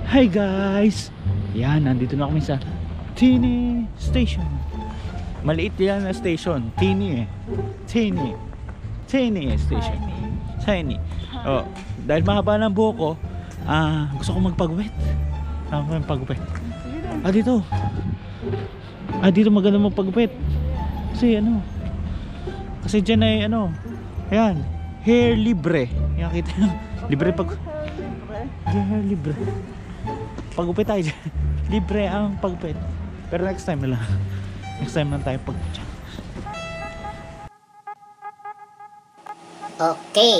Hi guys! Yan, nandito na kami sa Tini Station. Maliit yan na station. Tini eh. Tini Station. Tiny. Oh, dahil mahaba ng buhok ko, gusto ko magpagupit. Magpagupit. Dito. Dito maganda magpagupit. Kasi kasi dyan ay ayan, hair libre. Yan, kita nyo. Libre hair libre. Pagupit tayo dyan. Libre ang pagupit. Pero next time na lang. Next time lang tayo pagupit. Okay.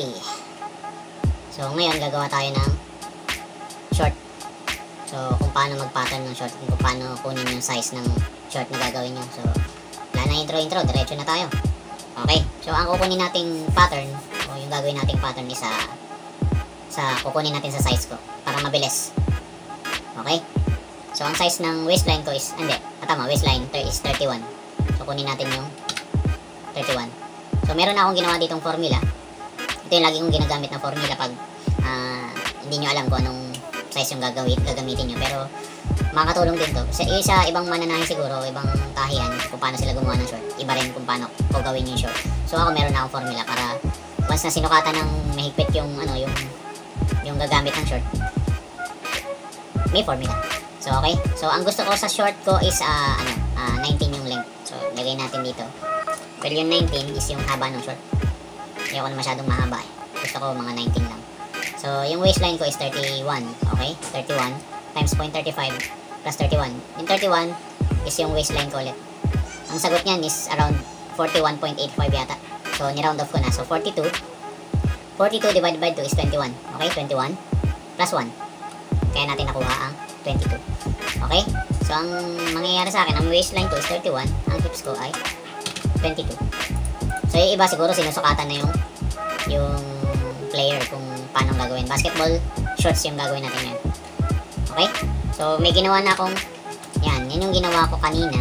So ngayon gagawa tayo ng short. So kung paano mag-pattern ng short, kung paano kunin yung size ng short na gagawin nyo. So wala na intro, diretso na tayo. Okay. So ang kukunin nating pattern, o yung gagawin nating pattern is kukunin natin sa size ko para mabilis. Okay. So ang size ng waistline ko is, waistline is 31. So kunin natin yung 31. So meron na akong ginawa ditong formula. Ito yung lagi kong ginagamit na formula pag hindi nyo alam kung anong size yung gagamitin nyo. Pero makakatulong din to. Sa ibang mananahin siguro, ibang tahian, kung paano sila gumawa ng short. Iba rin kung paano ko gawin yung short. So ako meron na akong formula para once na sinukatan ng mahigpit yung gagamit ng short, may formula. So okay. So ang gusto ko sa short ko is 19 yung length. So lagay natin dito. Pero yung 19 is yung haba ng short. Ayoko na masyadong mahaba eh. Gusto ko mga 19 lang. So yung waistline ko is 31. Okay? 31 times 0.35 plus 31. Yung 31 is yung waistline ko ulit. Ang sagot niyan is around 41.85 yata. So ni-round off ko na. So 42 divided by 2 is 21. Okay? 21 plus 1. Kaya natin nakuha ang 22. Okay? So ang mangyayari sa akin, ang waistline ko is 31. Ang hips ko ay 22. So yung iba siguro sinusukatan na yung player kung paano gagawin. Basketball shorts yung gagawin natin ngayon. Okay? So may ginawa na akong yan yung ginawa ko kanina.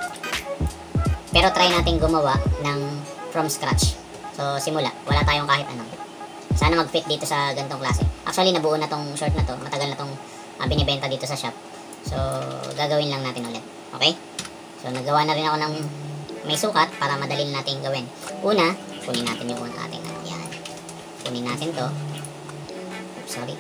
Pero try natin gumawa ng from scratch. So simula, wala tayong kahit ano. Sana mag-fit dito sa ganitong klase. Actually nabuo na tong short na to. Matagal na tong binibenta dito sa shop. So gagawin lang natin ulit. Okay? So nagawa na rin ako ng may sukat para madali natin gawin. Una, kunin natin yung ating yan. Kunin natin to. Oops, sorry.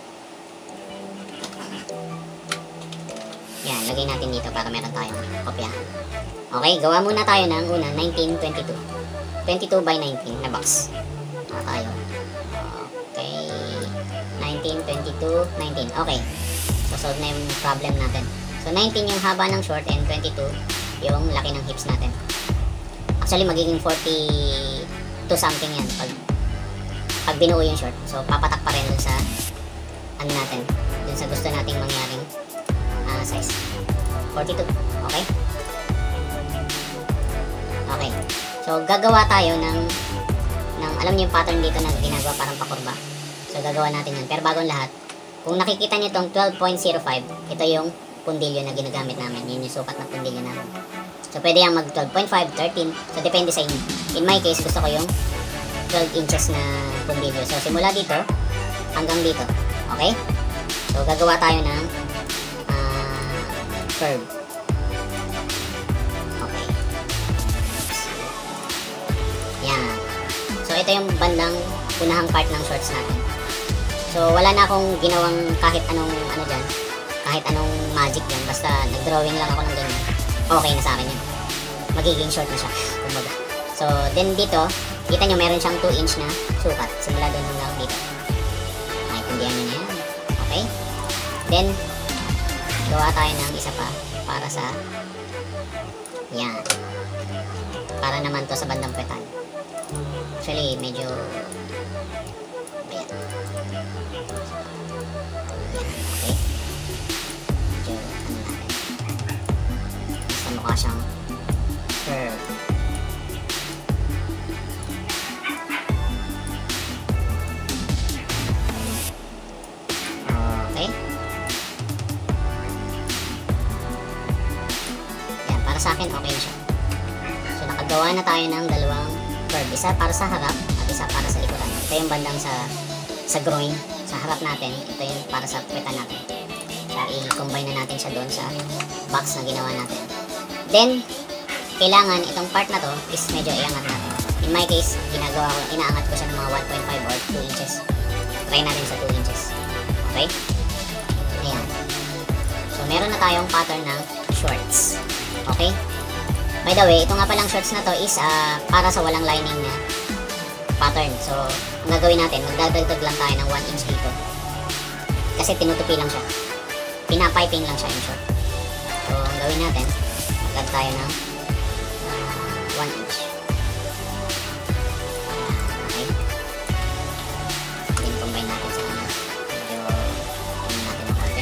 Yan, lagay natin dito para meron tayong kopyahan. Okay, gawa muna tayo ng una, 1922. 22 by 19 na box. Tayo. Okay. 19, 22, 19. Okay. So, solve na yung problem natin. So, 19 yung haba ng short and 22 yung laki ng hips natin. Actually, magiging 42 something yan pag binuo yung short. So, papatak pa rin dun sa natin. Dun sa gusto nating mangyaring size. 42. Okay? Okay. So, gagawa tayo ng alam niyo yung pattern dito na ginagawa parang pakurba. So, gagawa natin yan. Pero bagong lahat, kung nakikita niyo itong 12.05, ito yung pundilyo na ginagamit namin. Yun yung sukat ng pundilyo namin. So, pwede yung mag 12.5, 13. So, depende sa inyo. In my case, gusto ko yung 12 inches na pundilyo. So, simula dito hanggang dito. Okay? So, gagawa tayo ng curve. Okay. Yan. So, ito yung bandang unahang part ng shorts natin. So, wala na akong ginawang kahit anong dyan. Kahit anong magic dyan. Basta nag-drawing lang ako ng ganyan. Okay na sa akin yun. Magiging short na siya. Kumbaga. So, then dito, kita nyo meron siyang 2 inch na sukat. Simula doon hanggang dito. Naintindihan nyo na yan. Okay? Then, gawa tayo ng isa pa para sa yan. Para naman to sa bandang petan. Actually, medyo ayan. Okay? Medyo natin. Basta mukha siyang curve. Okay? Yan, para sa akin okay na siya. So nakagawa na tayo ng dalawang curve. Isa para sa harap at isa para sa likuran. Ito yung bandang sa groin, sa harap natin. Ito yung para sa puwetan natin. I-combine na natin siya doon sa box na ginawa natin. Then, kailangan itong part na to is medyo iangat natin. In my case, inaangat ko siya ng mga 1.5 or 2 inches. Try natin sa 2 inches. Okay? Ayan. So, meron na tayong pattern ng shorts. Okay? By the way, ito nga palang shorts na to is para sa walang lining na pattern. So, ang gagawin natin, magdadagdag lang tayo ng 1 inch dito. Kasi tinutupi lang siya. Pinapiping lang siya in short. So, ang gawin natin, magdagdag tayo ng 1 inch. Okay? Then, combine natin sa ano. Medyo, ano natin ng konti.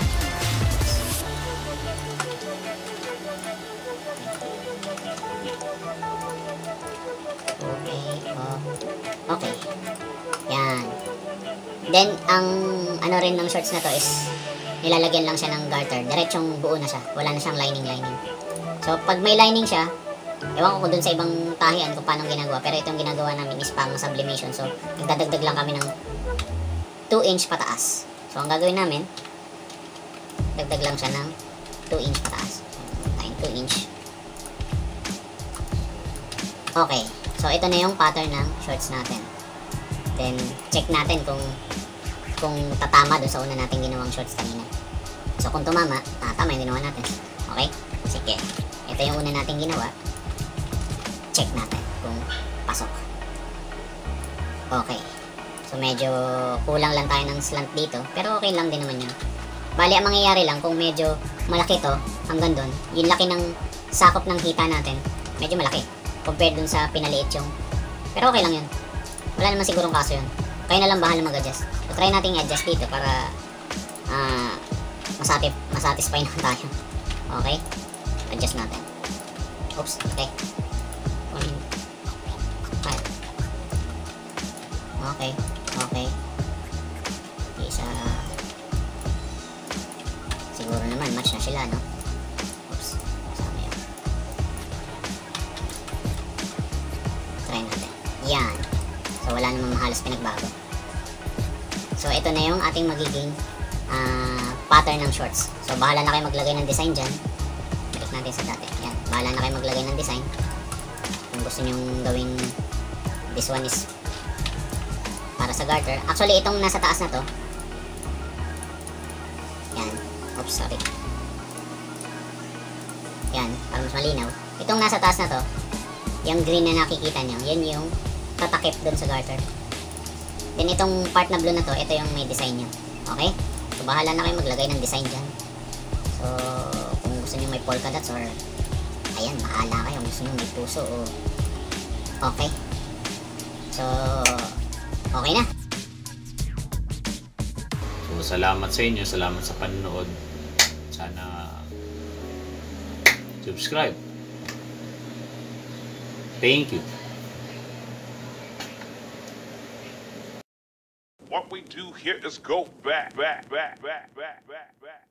Okay. Yan. Then, ang ano rin ng shorts na to is nilalagyan lang siya ng garter. Diretsong buo na siya. Wala na siyang lining. So, pag may lining siya, ewan ko dun sa ibang tahian kung paano ginagawa. Pero itong ginagawa namin is pang sublimation. So, nagdadagdag lang kami ng 2 inch pataas. So, ang gagawin namin, dagdag lang siya ng 2 inch pataas. So, 2 inch. Okay. So, ito na yung pattern ng shorts natin. Then, check natin kung tatama doon sa una natin ginawang shorts kanina. So, kung tumama, tama yung ginawa natin. Okay? Sige. Ito yung una natin ginawa. Check natin kung pasok. Okay. So, medyo kulang lang tayo ng slant dito. Pero okay lang din naman yun. Bali, ang mangyayari lang, kung medyo malaki to, hanggang doon, yung laki ng sakop ng hita natin, medyo malaki. Compared dun sa pinaliit yung... Pero okay lang yun. Wala naman sigurong kaso yun. Kaya na lang bahala mag-adjust. So, try natin i-adjust dito para masatisfy naman tayo. Okay? Adjust natin. Oops. Okay. Okay. Okay. Isa. Siguro naman, match na sila, no? Oops. Kasama yun. Try natin. Yan. So, wala namang halos pinagbago. So, ito na yung ating magiging pattern ng shorts. So, bahala na kayo maglagay ng design dyan. Balik natin sa dati. Yan. Bahala na kayo maglagay ng design. Kung gusto nyong gawing this one is para sa garter. Actually, itong nasa taas na to. Yan. Oops, sorry. Yan. Para mas malinaw. Itong nasa taas na to, yung green na nakikita nyo, yan yung tatakip dun sa garter. Then itong part na blue na to, ito yung may design nyo. Okay? So bahala na kayo maglagay ng design dyan. So kung gusto nyo may polka dots or ayan, bahala kayo. Kung gusto nyo may puso o okay. So okay na. So salamat sa inyo, salamat sa panonood. Sana subscribe. Thank you. What we do here is go back.